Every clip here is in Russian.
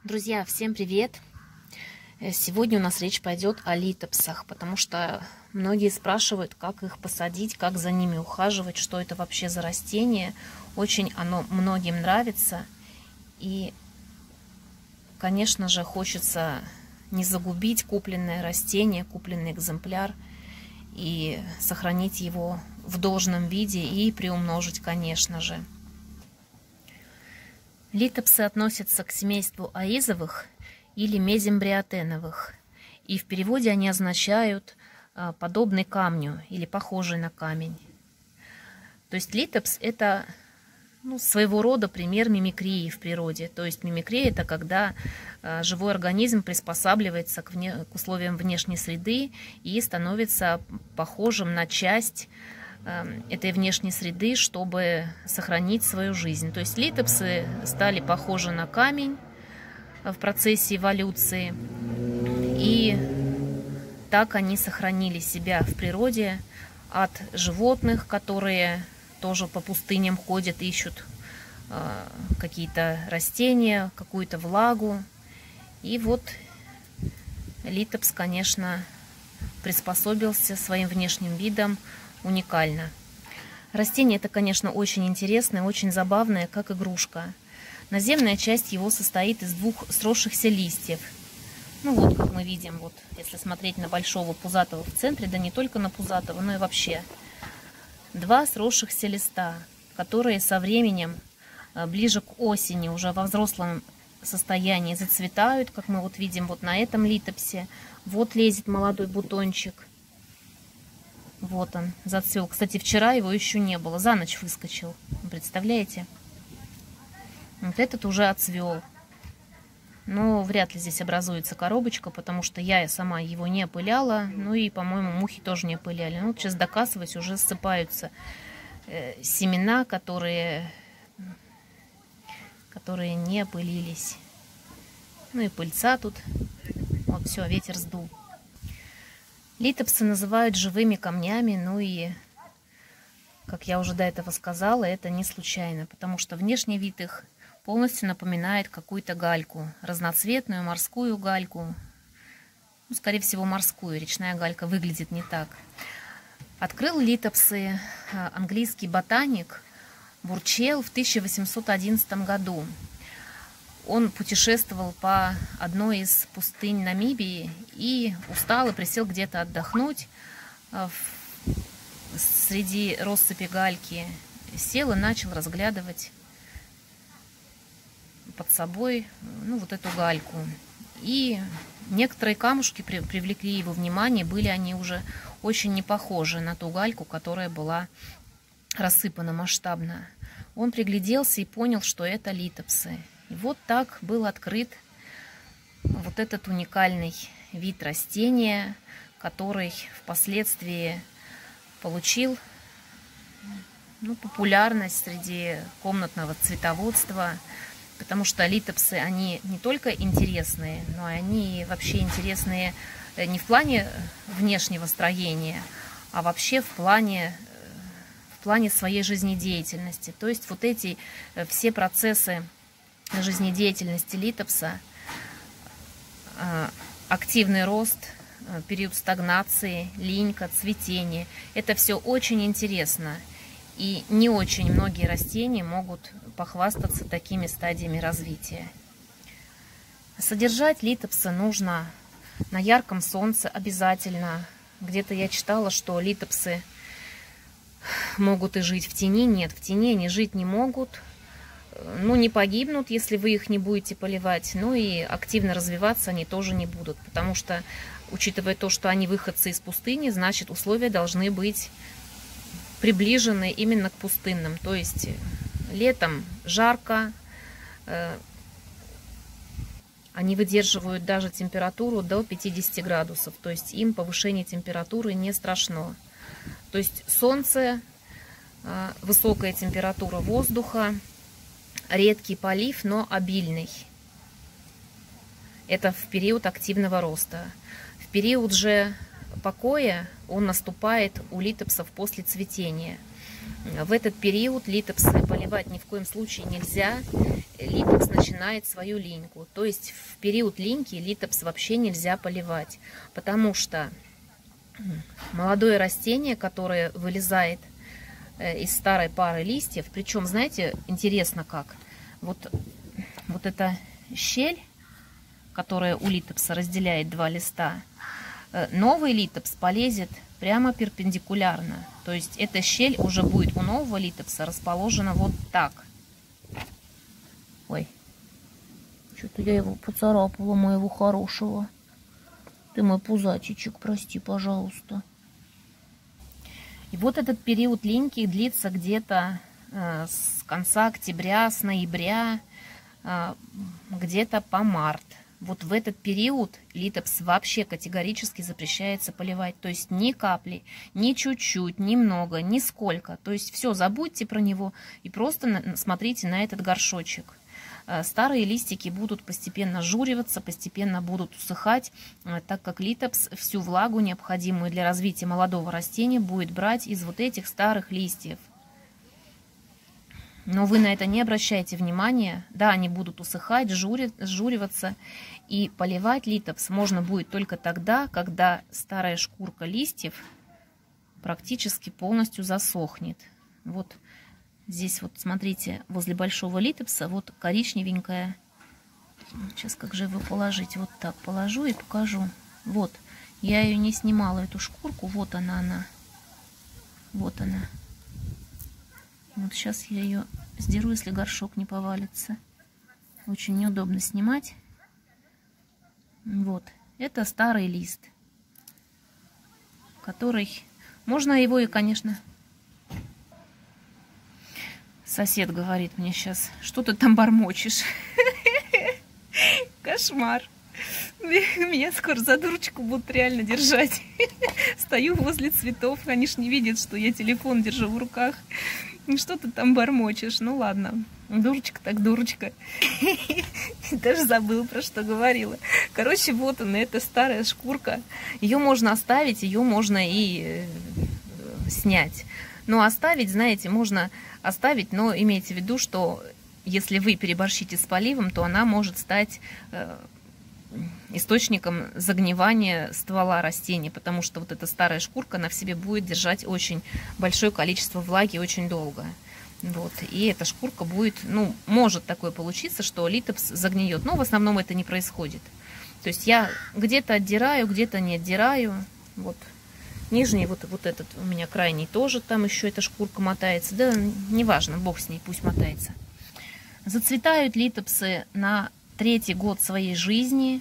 Друзья, всем привет! Сегодня у нас речь пойдет о литопсах, потому что многие спрашивают, как их посадить, как за ними ухаживать, что это вообще за растение. Очень оно многим нравится. И, конечно же, хочется не загубить купленное растение, купленный экземпляр и сохранить его в должном виде и приумножить, конечно же. Литопсы относятся к семейству аизовых или мезембриотеновых, и в переводе они означают подобный камню или похожий на камень. То есть литопс – это своего рода пример мимикрии в природе. То есть мимикрия – это когда живой организм приспосабливается к условиям внешней среды и становится похожим на часть этой внешней среды, чтобы сохранить свою жизнь. То есть литопсы стали похожи на камень в процессе эволюции, и так они сохранили себя в природе от животных, которые тоже по пустыням ходят, ищут какие-то растения, какую-то влагу. И вот литопс, конечно, приспособился своим внешним видом уникально. Растение это, конечно, очень интересное, очень забавное, как игрушка. Наземная часть его состоит из двух сросшихся листьев. Вот, как мы видим, вот, если смотреть на большого пузатого в центре, да не только на пузатого, но и вообще. Два сросшихся листа, которые со временем, ближе к осени, уже во взрослом состоянии зацветают, как мы вот видим вот на этом литопсе. Вот лезет молодой бутончик. Вот он, зацвел. Кстати, вчера его еще не было. За ночь выскочил. Представляете? Вот этот уже отцвел. Но вряд ли здесь образуется коробочка, потому что я сама его не опыляла. Ну и, по-моему, мухи тоже не опыляли. Ну, сейчас доказывать уже ссыпаются семена, которые не опылились. Ну и пыльца тут. Вот, все, ветер сдул. Литопсы называют живыми камнями, ну и, как я уже до этого сказала, это не случайно, потому что внешний вид их полностью напоминает какую-то гальку, разноцветную морскую гальку, скорее всего морскую, речная галька выглядит не так. Открыл литопсы английский ботаник Бурчелл в 1811 году. Он путешествовал по одной из пустынь Намибии и устал и присел где-то отдохнуть среди россыпи гальки. Сел и начал разглядывать под собой вот эту гальку. И некоторые камушки привлекли его внимание, были они уже очень не похожи на ту гальку, которая была рассыпана масштабно. Он пригляделся и понял, что это литопсы. И вот так был открыт вот этот уникальный вид растения, который впоследствии получил популярность среди комнатного цветоводства, потому что литопсы, они не только интересные, но они вообще интересные не в плане внешнего строения, а вообще в плане своей жизнедеятельности. То есть вот эти все процессы жизнедеятельности литопса, активный рост, период стагнации, линька, цветение. Это все очень интересно. И не очень многие растения могут похвастаться такими стадиями развития. Содержать литопсы нужно на ярком солнце обязательно. Где-то я читала, что литопсы могут и жить в тени. Нет, в тени они жить не могут. Не погибнут, если вы их не будете поливать, и активно развиваться они тоже не будут, потому что, учитывая то, что они выходцы из пустыни, значит, условия должны быть приближены именно к пустынным. То есть летом жарко, они выдерживают даже температуру до 50 градусов, то есть им повышение температуры не страшно. То есть солнце, высокая температура воздуха, редкий полив, но обильный. Это в период активного роста. В период же покоя он наступает у литопсов после цветения. В этот период литопсы поливать ни в коем случае нельзя. Литопс начинает свою линьку. То есть в период линьки литопс вообще нельзя поливать, потому что молодое растение, которое вылезает из старой пары листьев, причем, знаете, интересно как, вот эта щель, которая у литопса разделяет два листа, новый литопс полезет прямо перпендикулярно. То есть эта щель уже будет у нового литопса расположена вот так. Ой, что-то я его поцарапала, моего хорошего. Ты мой пузатичек, прости, пожалуйста. И вот этот период линьки длится где-то с конца октября, с ноября, где-то по март. Вот в этот период литопс вообще категорически запрещается поливать. То есть ни капли, ни чуть-чуть, ни много, ни сколько. То есть все, забудьте про него и просто смотрите на этот горшочек. Старые листики будут постепенно журиваться, постепенно будут усыхать, так как литопс всю влагу, необходимую для развития молодого растения, будет брать из вот этих старых листьев. Но вы на это не обращайте внимания. Да, они будут усыхать, сжуриваться. И поливать литопс можно будет только тогда, когда старая шкурка листьев практически полностью засохнет. Вот здесь вот, смотрите, возле большого литопса вот коричневенькая. Сейчас как же его положить? Вот так положу и покажу. Вот, я ее не снимала, эту шкурку. Вот она. Вот она. Вот сейчас я ее сдеру, если горшок не повалится. Очень неудобно снимать. Вот. Это старый лист, который... Можно его и, конечно... Сосед говорит мне сейчас, что ты там бормочешь? Кошмар. Меня скоро за дурочку будут реально держать. Стою возле цветов, они ж не видят, что я телефон держу в руках. Что ты там бормочешь? Ну ладно, дурочка так дурочка. Даже забыла, про что говорила. Короче, вот она, эта старая шкурка. Ее можно оставить, ее можно и снять. Но оставить, знаете, можно оставить, но имейте в виду, что если вы переборщите с поливом, то она может стать источником загнивания ствола растения, потому что вот эта старая шкурка, она в себе будет держать очень большое количество влаги очень долго. Вот. И эта шкурка будет, ну, может такое получиться, что литопс загниет, но в основном это не происходит. То есть я где-то отдираю, где-то не отдираю. Вот. Нижний, вот этот у меня крайний тоже, там еще эта шкурка мотается. Да, неважно, бог с ней, пусть мотается. Зацветают литопсы на 3-й год своей жизни.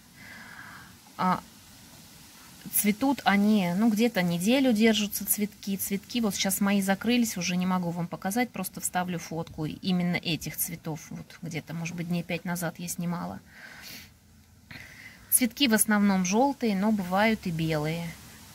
Цветут они, ну, где-то неделю держатся цветки. Цветки вот сейчас мои закрылись, уже не могу вам показать, просто вставлю фотку именно этих цветов. Вот где-то, может быть, дней 5 назад я снимала. Цветки в основном желтые, но бывают и белые.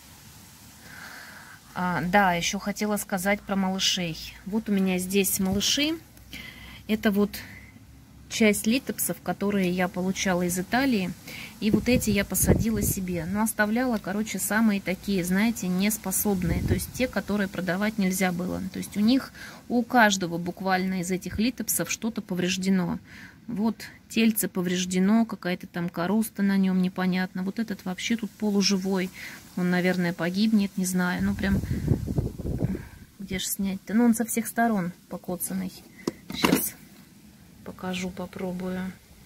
Да, еще хотела сказать про малышей. Вот у меня здесь малыши. Это вот часть литопсов, которые я получала из Италии. И вот эти я посадила себе. Но оставляла, короче, самые такие, знаете, неспособные. То есть те, которые продавать нельзя было. То есть у каждого буквально из этих литопсов что-то повреждено. Вот тельце повреждено, какая-то там короста на нем непонятно. Вот этот вообще тут полуживой. Он, наверное, погибнет, не знаю. Ну, прям... Где же снять-то? Ну, он со всех сторон покоцанный. Сейчас покажу, попробую.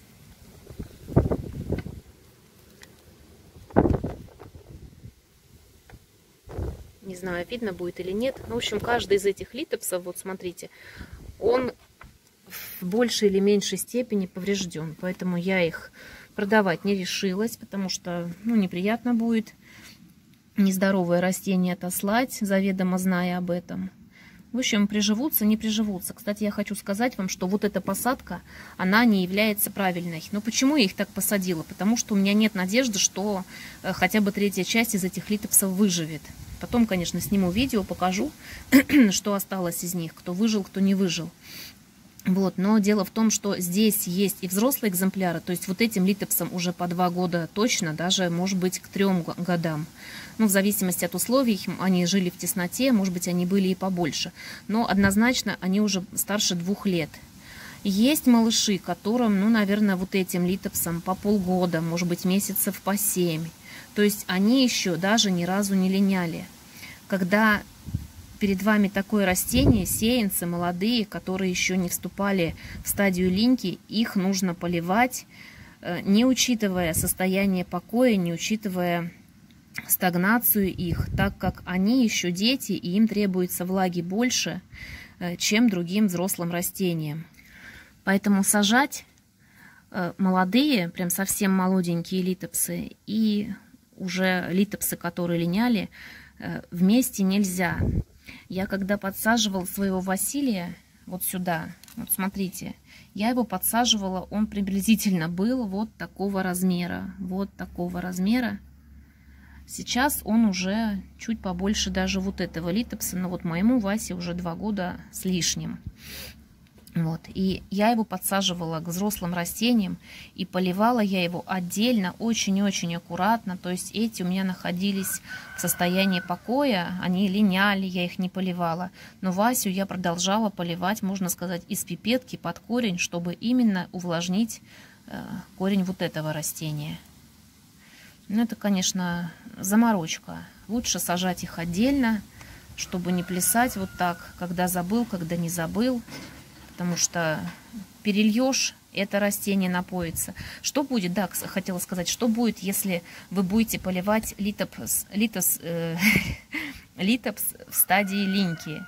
Не знаю, видно будет или нет. Ну, в общем, каждый из этих литопсов, вот смотрите, он в большей или меньшей степени поврежден. Поэтому я их продавать не решилась, потому что, ну, неприятно будет нездоровое растение отослать, заведомо зная об этом. В общем, приживутся, не приживутся. Кстати, я хочу сказать вам, что вот эта посадка, она не является правильной. Но почему я их так посадила? Потому что у меня нет надежды, что хотя бы 3-я часть из этих литопсов выживет. Потом, конечно, сниму видео, покажу, что осталось из них, кто выжил, кто не выжил. Вот, но дело в том, что здесь есть и взрослые экземпляры, то есть вот этим литопсам уже по 2 года точно, даже, может быть, к 3 годам. Ну, в зависимости от условий, они жили в тесноте, может быть, они были и побольше. Но однозначно они уже старше 2 лет. Есть малыши, которым, ну, наверное, вот этим литопсам по полгода, может быть, месяцев по 7. То есть они еще даже ни разу не линяли. Когда перед вами такое растение, сеянцы молодые, которые еще не вступали в стадию линьки, их нужно поливать, не учитывая состояние покоя, не учитывая стагнацию их, так как они еще дети, и им требуется влаги больше, чем другим взрослым растениям. Поэтому сажать молодые, прям совсем молоденькие литопсы и уже литопсы, которые линяли, вместе нельзя. Я когда подсаживала своего Василия вот сюда, вот смотрите, я его подсаживала, он приблизительно был вот такого размера, вот такого размера. Сейчас он уже чуть побольше даже вот этого литопса, но вот моему Васе уже 2 года с лишним. Вот. И я его подсаживала к взрослым растениям, и поливала я его отдельно, очень-очень аккуратно. То есть эти у меня находились в состоянии покоя, они линяли, я их не поливала. Но Васю я продолжала поливать, можно сказать, из пипетки под корень, чтобы именно увлажнить корень вот этого растения. Ну, это, конечно, заморочка. Лучше сажать их отдельно, чтобы не плясать вот так, когда забыл, когда не забыл. Потому что перельешь, это растение напоится. Что будет, да, хотела сказать, что будет, если вы будете поливать литопс в стадии линьки?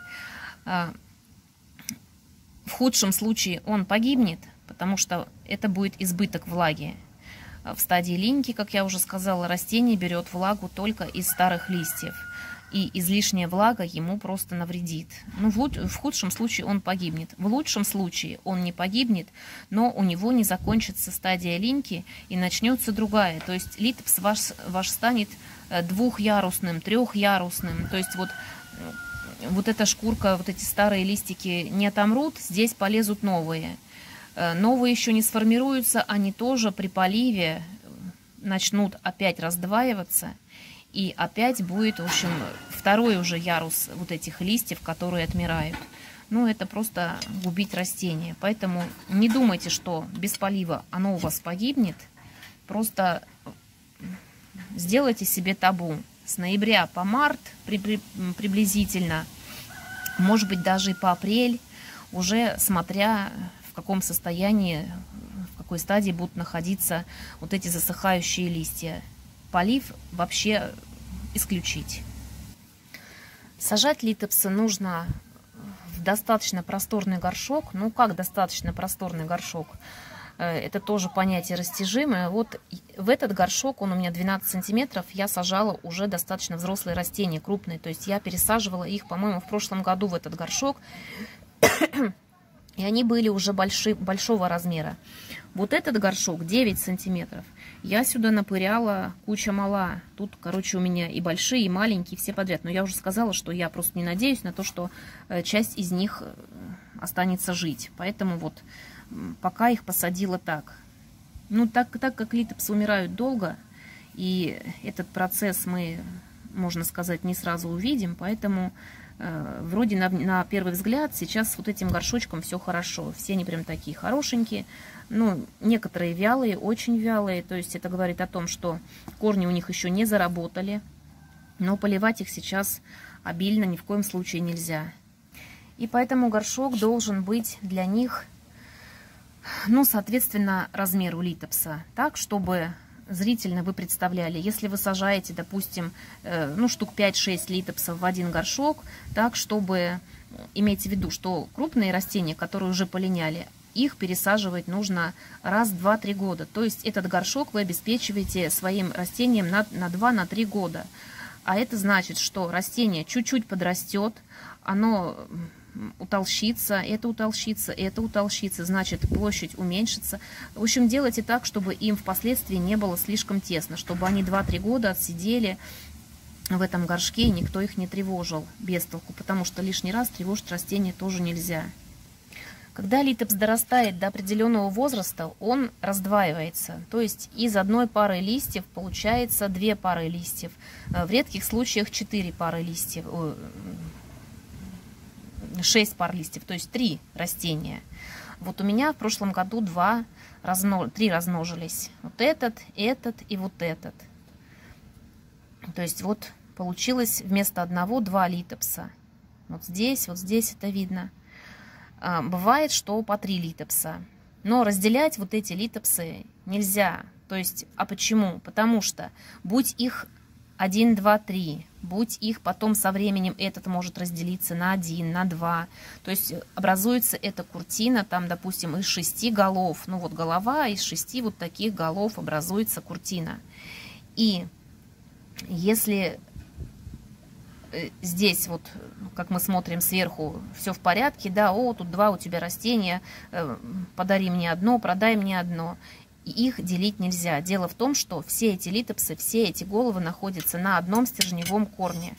В худшем случае он погибнет, потому что это будет избыток влаги. В стадии линьки, как я уже сказала, растение берет влагу только из старых листьев. И излишняя влага ему просто навредит. Ну, в худшем случае он погибнет. В лучшем случае он не погибнет, но у него не закончится стадия линьки и начнется другая. То есть литопс ваш станет 2-ярусным, 3-ярусным. То есть вот эта шкурка, вот эти старые листики не отомрут, здесь полезут новые. Новые еще не сформируются, они тоже при поливе начнут опять раздваиваться. И опять будет, в общем, 2-й уже ярус вот этих листьев, которые отмирают. Ну, это просто губить растение. Поэтому не думайте, что без полива оно у вас погибнет. Просто сделайте себе табу. С ноября по март приблизительно, может быть, даже и по апрель, уже смотря в каком состоянии, в какой стадии будут находиться вот эти засыхающие листья. Полив вообще исключить. Сажать литопсы нужно в достаточно просторный горшок. Ну, как достаточно просторный горшок? Это тоже понятие растяжимое. Вот в этот горшок, он у меня 12 сантиметров, я сажала уже достаточно взрослые растения, крупные. То есть я пересаживала их, по-моему, в прошлом году в этот горшок. И они были уже большого размера. Вот этот горшок 9 сантиметров. Я сюда напыряла куча мала. Тут, короче, у меня и большие, и маленькие, все подряд. Но я уже сказала, что я просто не надеюсь на то, что часть из них останется жить. Поэтому вот пока их посадила так. Ну, так как литопсы умирают долго, и этот процесс мы, можно сказать, не сразу увидим, поэтому вроде на первый взгляд сейчас вот этим горшочком все хорошо. Все они прям такие хорошенькие. Ну, некоторые вялые, очень вялые. То есть это говорит о том, что корни у них еще не заработали. Но поливать их сейчас обильно ни в коем случае нельзя. И поэтому горшок должен быть для них, ну, соответственно, размеру литопса. Так, чтобы зрительно вы представляли, если вы сажаете, допустим, ну, штук 5-6 литопсов в один горшок, так, чтобы, имейте в виду, что крупные растения, которые уже полиняли, их пересаживать нужно раз, 2-3 года. То есть этот горшок вы обеспечиваете своим растением на 2-3 года. А это значит, что растение чуть-чуть подрастет, оно утолщится, это утолщится, это утолщится, значит, площадь уменьшится. В общем, делайте так, чтобы им впоследствии не было слишком тесно, чтобы они 2-3 года отсидели в этом горшке, и никто их не тревожил без толку, потому что лишний раз тревожить растения тоже нельзя. Когда литопс дорастает до определенного возраста, он раздваивается. То есть из одной пары листьев получается 2 пары листьев. В редких случаях 4 пары листьев. 6 пар листьев, то есть 3 растения. Вот у меня в прошлом году 3 размножились. Вот этот и вот этот. То есть вот получилось вместо одного 2 литопса. Вот здесь это видно. Бывает, что по 3 литопса. Но разделять вот эти литопсы нельзя. То есть, а почему? Потому что будь их 1, 2, 3, будь их потом со временем этот может разделиться на 1, на 2. То есть образуется эта куртина, там, допустим, из 6 голов. Ну вот голова, из 6 вот таких голов образуется куртина. И если здесь вот, как мы смотрим сверху, все в порядке, да, о, тут 2 у тебя растения, подари мне одно, продай мне одно. И их делить нельзя. Дело в том, что все эти литопсы, все эти головы находятся на одном стержневом корне.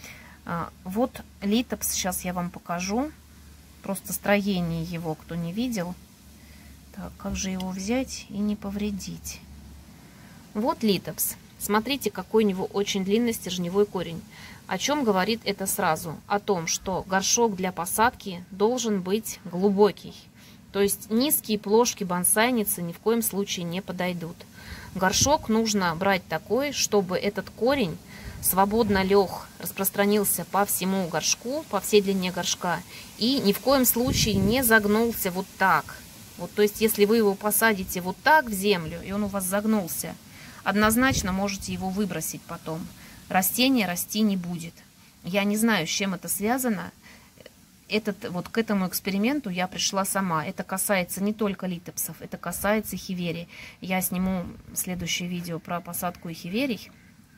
Вот литопс, сейчас я вам покажу, просто строение его, кто не видел. Так, как же его взять и не повредить? Вот литопс. Смотрите, какой у него очень длинный стержневой корень. О чем говорит это сразу? О том, что горшок для посадки должен быть глубокий. То есть низкие плошки бонсайницы ни в коем случае не подойдут. Горшок нужно брать такой, чтобы этот корень свободно лег, распространился по всему горшку, по всей длине горшка. И ни в коем случае не загнулся вот так. Вот, то есть если вы его посадите вот так в землю, и он у вас загнулся, однозначно можете его выбросить потом. Растение расти не будет. Я не знаю, с чем это связано. Вот к этому эксперименту я пришла сама. Это касается не только литопсов, это касается хиверий. Я сниму следующее видео про посадку хиверий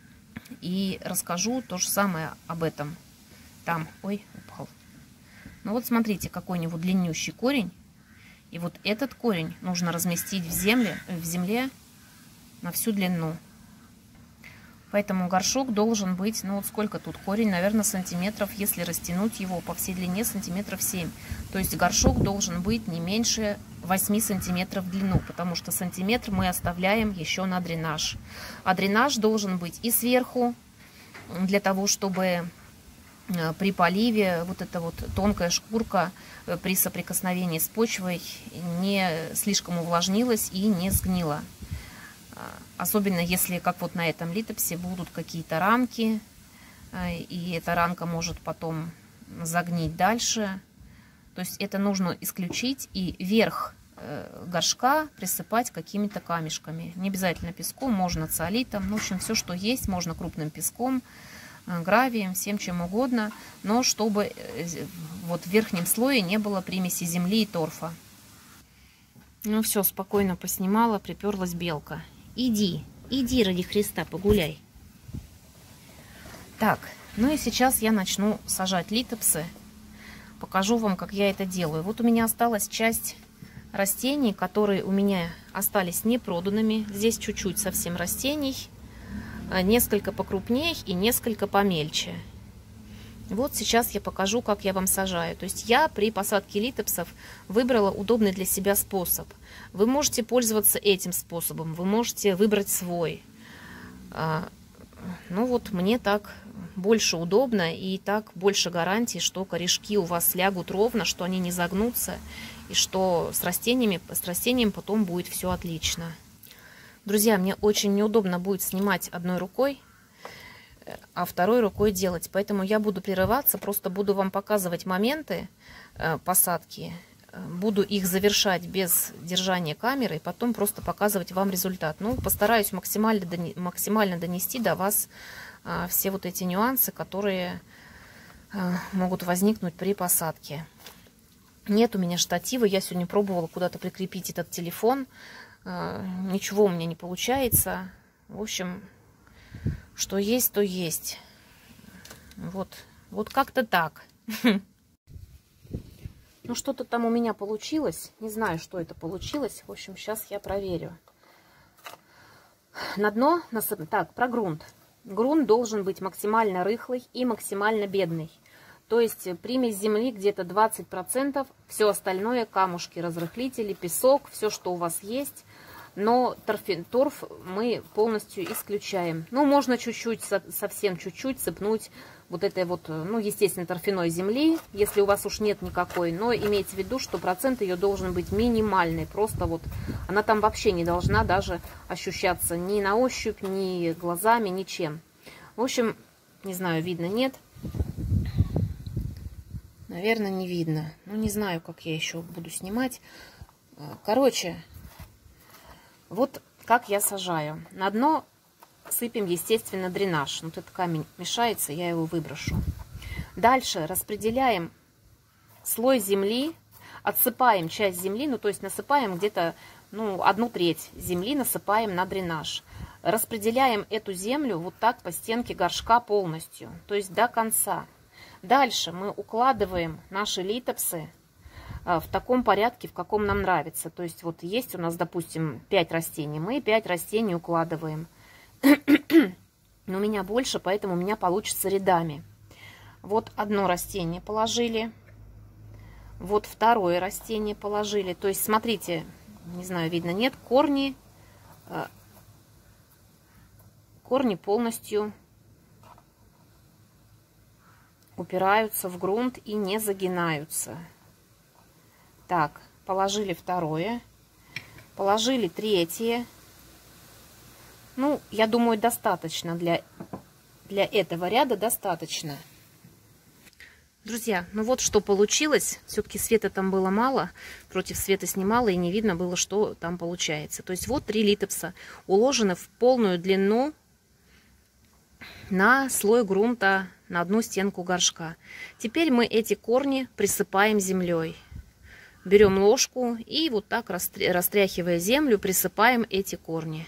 и расскажу то же самое об этом. Там, ой, упал. Ну вот смотрите, какой у него длиннющий корень. И вот этот корень нужно разместить в земле на всю длину. Поэтому горшок должен быть, ну вот сколько тут корень, наверное, сантиметров, если растянуть его по всей длине, сантиметров 7. То есть горшок должен быть не меньше 8 сантиметров в длину, потому что сантиметр мы оставляем еще на дренаж. А дренаж должен быть и сверху, для того, чтобы при поливе вот эта вот тонкая шкурка при соприкосновении с почвой не слишком увлажнилась и не сгнила. Особенно если, как вот на этом литопсе, будут какие-то ранки, и эта ранка может потом загнить дальше. То есть это нужно исключить, и верх горшка присыпать какими-то камешками. Не обязательно песком, можно циолитом, ну, в общем, все, что есть, можно крупным песком, гравием, всем чем угодно, но чтобы вот в верхнем слое не было примеси земли и торфа. Ну все, спокойно поснимала, приперлась белка. Иди ради Христа, погуляй. Так, ну и сейчас я начну сажать литопсы. Покажу вам, как я это делаю. Вот у меня осталась часть растений, которые у меня остались непроданными. Здесь чуть-чуть совсем растений. Несколько покрупнее и несколько помельче. Вот сейчас я покажу, как я вам сажаю. То есть я при посадке литопсов выбрала удобный для себя способ. Вы можете пользоваться этим способом, вы можете выбрать свой. Ну вот мне так больше удобно и так больше гарантий, что корешки у вас лягут ровно, что они не загнутся и что с растением потом будет все отлично. Друзья, мне очень неудобно будет снимать одной рукой, а второй рукой делать. Поэтому я буду прерываться, просто буду вам показывать моменты посадки. Буду их завершать без держания камеры, и потом просто показывать вам результат. Ну, постараюсь максимально донести до вас все вот эти нюансы, которые могут возникнуть при посадке. Нет у меня штатива, я сегодня пробовала куда-то прикрепить этот телефон. Ничего у меня не получается. В общем, что есть, то есть. Вот как-то так. Ну, что-то там у меня получилось. Не знаю, что это получилось. В общем, сейчас я проверю. На дно... Так, про грунт. Грунт должен быть максимально рыхлый и максимально бедный. То есть примесь земли где-то 20%, все остальное камушки, разрыхлители, песок, все, что у вас есть. Но торф мы полностью исключаем. Ну, можно чуть-чуть, совсем чуть-чуть сыпнуть вот этой вот, ну, естественно, торфяной земли, если у вас уж нет никакой. Но имейте в виду, что процент ее должен быть минимальный. Просто вот она там вообще не должна даже ощущаться ни на ощупь, ни глазами, ничем. В общем, не знаю, видно, нет. Наверное, не видно. Ну, не знаю, как я еще буду снимать. Короче, вот как я сажаю. На дно сыпем, естественно, дренаж. Вот этот камень мешается, я его выброшу. Дальше распределяем слой земли, отсыпаем часть земли, ну, то есть насыпаем где-то, ну, 1/3 земли насыпаем на дренаж. Распределяем эту землю вот так по стенке горшка полностью, то есть до конца. Дальше мы укладываем наши литопсы в таком порядке, в каком нам нравится. То есть вот есть у нас, допустим, 5 растений. Мы 5 растений укладываем. Но у меня больше, поэтому у меня получится рядами. Вот одно растение положили. Вот второе растение положили. То есть, смотрите, не знаю, видно, нет, корни полностью упираются в грунт и не загинаются. Так, положили второе, положили третье. Ну, я думаю, достаточно для этого ряда, достаточно. Друзья, ну вот что получилось. Все-таки света там было мало, против света снимала, и не видно было, что там получается. То есть вот 3 литопса уложены в полную длину на слой грунта, на одну стенку горшка. Теперь мы эти корни присыпаем землей. Берем ложку и вот так, растряхивая землю, присыпаем эти корни.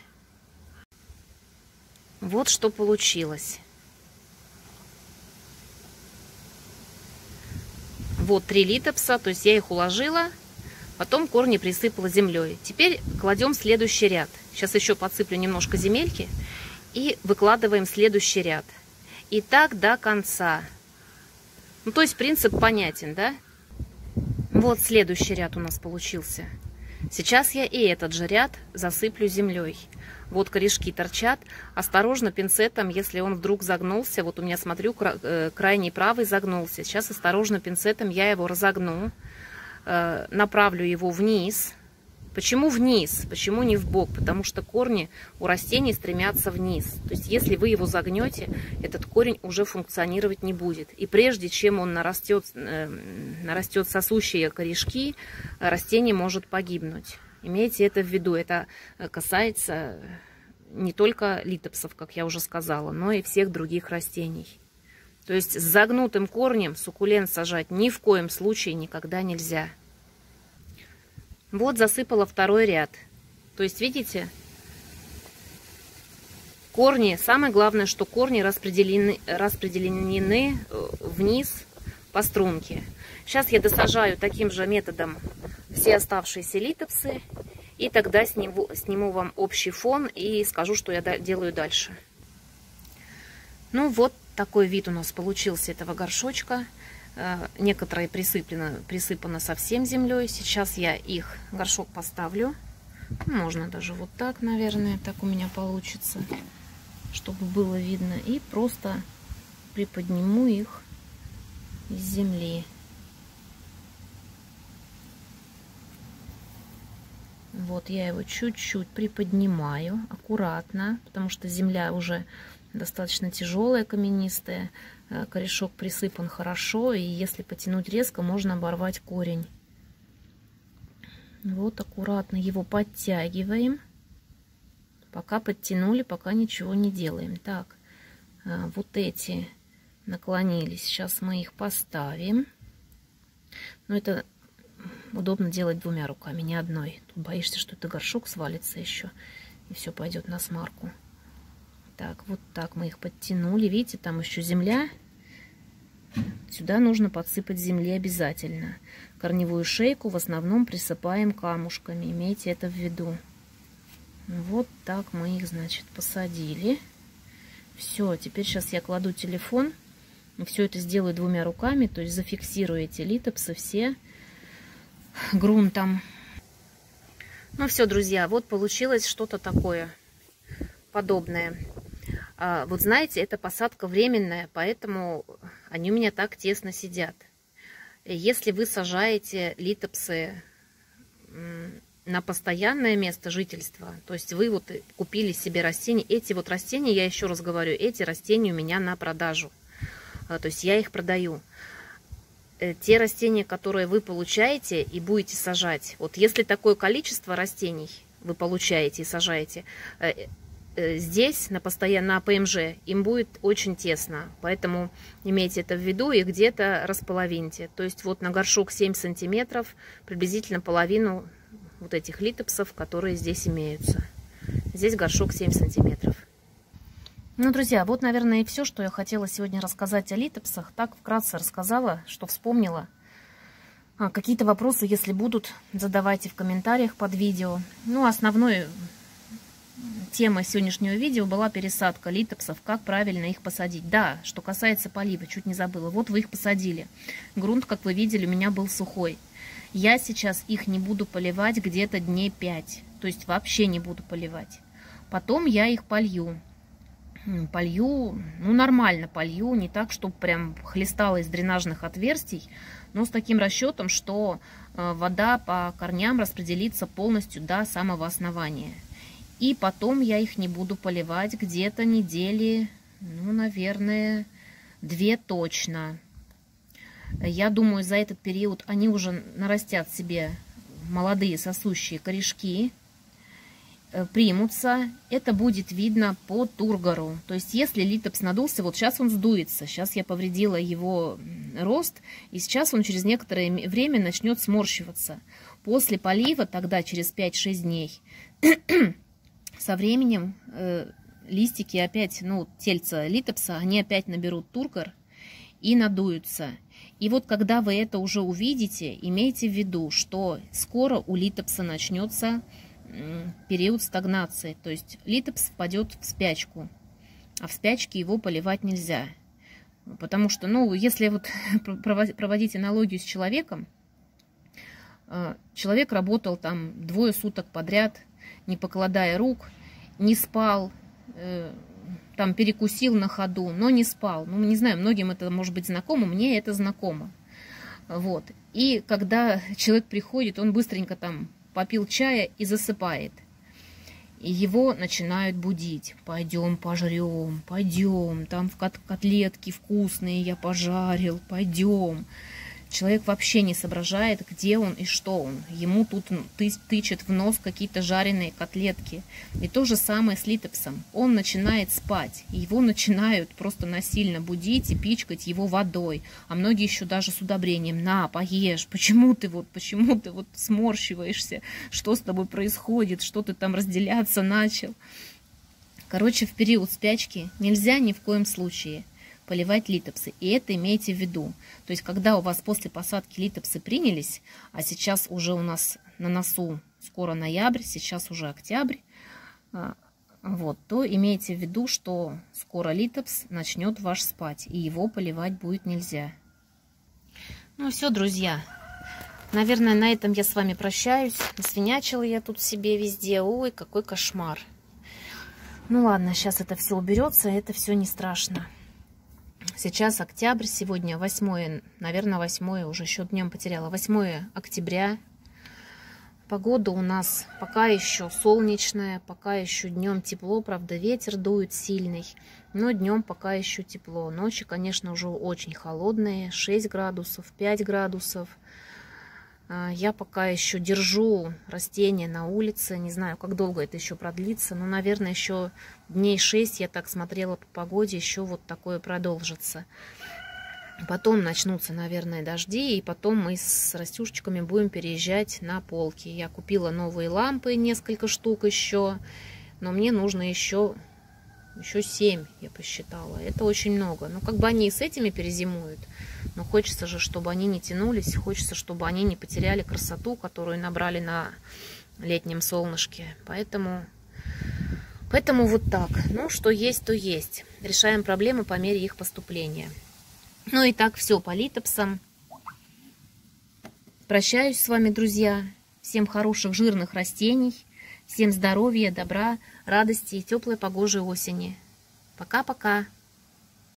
Вот что получилось. Вот 3 литопса, то есть я их уложила, потом корни присыпала землей. Теперь кладем следующий ряд. Сейчас еще подсыплю немножко земельки и выкладываем следующий ряд. И так до конца. Ну, то есть принцип понятен, да? Вот следующий ряд у нас получился. Сейчас я и этот же ряд засыплю землей. Вот корешки торчат. Осторожно пинцетом, если он вдруг загнулся. Вот у меня, смотрю, крайний правый загнулся. Сейчас осторожно пинцетом я его разогну. Направлю его вниз. Почему вниз? Почему не в бок? Потому что корни у растений стремятся вниз. То есть если вы его загнете, этот корень уже функционировать не будет. И прежде чем он нарастет сосущие корешки, растение может погибнуть. Имейте это в виду. Это касается не только литопсов, как я уже сказала, но и всех других растений. То есть с загнутым корнем суккулент сажать ни в коем случае никогда нельзя. Вот засыпала второй ряд. То есть, видите, корни, самое главное, что корни распределены вниз по струнке. Сейчас я досажаю таким же методом все оставшиеся литопсы. И тогда сниму вам общий фон и скажу, что я делаю дальше. Ну вот такой вид у нас получился этого горшочка. Некоторые присыпано совсем землей. Сейчас я их, горшок поставлю. Можно даже вот так, наверное, так у меня получится, чтобы было видно. И просто приподниму их из земли. Вот я его чуть-чуть приподнимаю, аккуратно, потому что земля уже достаточно тяжелая, каменистая. Корешок присыпан хорошо, и если потянуть резко, можно оборвать корень. Вот аккуратно его подтягиваем. Пока подтянули, пока ничего не делаем. Так, вот эти наклонились. Сейчас мы их поставим. Но это удобно делать 2 руками, не одной. Тут боишься, что это горшок свалится еще, и все пойдет на смарку. Так, вот так мы их подтянули. Видите, там еще земля. Сюда нужно подсыпать земли обязательно. Корневую шейку в основном присыпаем камушками. Имейте это в виду. Вот так мы их, значит, посадили. Все, теперь сейчас я кладу телефон Все это сделаю 2 руками, то есть зафиксирую эти литопсы все грунтом. Ну все, друзья, вот получилось что-то такое подобное. Вот знаете, это посадка временная, поэтому они у меня так тесно сидят. Если вы сажаете литопсы на постоянное место жительства, то есть вы вот купили себе растения, эти вот растения, я еще раз говорю, эти растения у меня на продажу, то есть я их продаю. Те растения, которые вы получаете и будете сажать, вот если такое количество растений вы получаете и сажаете, здесь на ПМЖ им будет очень тесно, поэтому имейте это в виду и где-то располовиньте. То есть вот на горшок 7 сантиметров приблизительно половину вот этих литопсов, которые здесь имеются. Здесь горшок 7 сантиметров. Ну, друзья, вот, наверное, и все, что я хотела сегодня рассказать о литопсах. Так вкратце рассказала, что вспомнила. Какие-то вопросы, если будут, задавайте в комментариях под видео. Ну, основной тема сегодняшнего видео была пересадка литопсов, как правильно их посадить. Да, что касается полива, чуть не забыла. Вот вы их посадили. Грунт, как вы видели, у меня был сухой. Я сейчас их не буду поливать где-то дней 5. То есть вообще не буду поливать. Потом я их полью. Полью, ну нормально полью, не так, чтобы прям хлестало из дренажных отверстий, но с таким расчетом, что вода по корням распределится полностью до самого основания. И потом я их не буду поливать где-то недели, ну, наверное, 2 точно. Я думаю, за этот период они уже нарастят себе молодые сосущие корешки, примутся. Это будет видно по тургору. То есть, если литопс надулся, вот сейчас он сдуется. Сейчас я повредила его рост, и сейчас он через некоторое время начнет сморщиваться. После полива, тогда через 5-6 дней, со временем листики опять, ну, тельца литопса, они опять наберут тургор и надуются. И вот когда вы это уже увидите, имейте в виду, что скоро у литопса начнется период стагнации. То есть литопс впадет в спячку, а в спячке его поливать нельзя. Потому что, ну, если вот проводить аналогию с человеком, человек работал там 2 суток подряд, не покладая рук, не спал, там перекусил на ходу, но не спал. Ну, не знаю, многим это может быть знакомо, мне это знакомо. Вот. И когда человек приходит, он быстренько там попил чая и засыпает. И его начинают будить. Пойдем пожрем, пойдем, там в котлетки вкусные я пожарил, пойдем. Человек вообще не соображает, где он и что он. Ему тут тычет в нос какие-то жареные котлетки. И то же самое с литопсом. Он начинает спать. И его начинают просто насильно будить и пичкать его водой. А многие еще даже с удобрением. На, поешь. Почему ты вот сморщиваешься? Что с тобой происходит? Что ты там разделяться начал? Короче, в период спячки нельзя ни в коем случае поливать литопсы. И это имейте в виду. То есть, когда у вас после посадки литопсы принялись, а сейчас уже у нас на носу скоро ноябрь, сейчас уже октябрь, вот, то имейте в виду, что скоро литопс начнет ваш спать, и его поливать будет нельзя. Ну все, друзья. Наверное, на этом я с вами прощаюсь. Свинячила я тут себе везде. Ой, какой кошмар. Ну ладно, сейчас это все уберется, это все не страшно. Сейчас октябрь, сегодня 8, наверное, 8, уже еще днем потеряла, 8 октября. Погода у нас пока еще солнечная, пока еще днем тепло, правда, ветер дует сильный, но днем пока еще тепло. Ночи, конечно, уже очень холодные, 6 градусов, 5 градусов. Я пока еще держу растения на улице, не знаю, как долго это еще продлится, но, наверное, еще дней 6, я так смотрела по погоде, еще вот такое продолжится. Потом начнутся, наверное, дожди, и потом мы с растюшечками будем переезжать на полки. Я купила новые лампы, несколько штук еще, но мне нужно еще 7, я посчитала. Это очень много. Ну, как бы они и с этими перезимуют, но хочется же, чтобы они не тянулись, хочется, чтобы они не потеряли красоту, которую набрали на летнем солнышке. Поэтому вот так. Ну, что есть, то есть. Решаем проблемы по мере их поступления. Ну и так все по литопсам. Прощаюсь с вами, друзья. Всем хороших жирных растений. Всем здоровья, добра, радости и теплой погожей осени. Пока-пока.